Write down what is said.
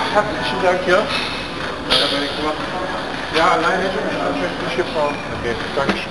Herzlichen Dank, ja. Ja, alleine, schriftliche Frau. Okay, danke schön.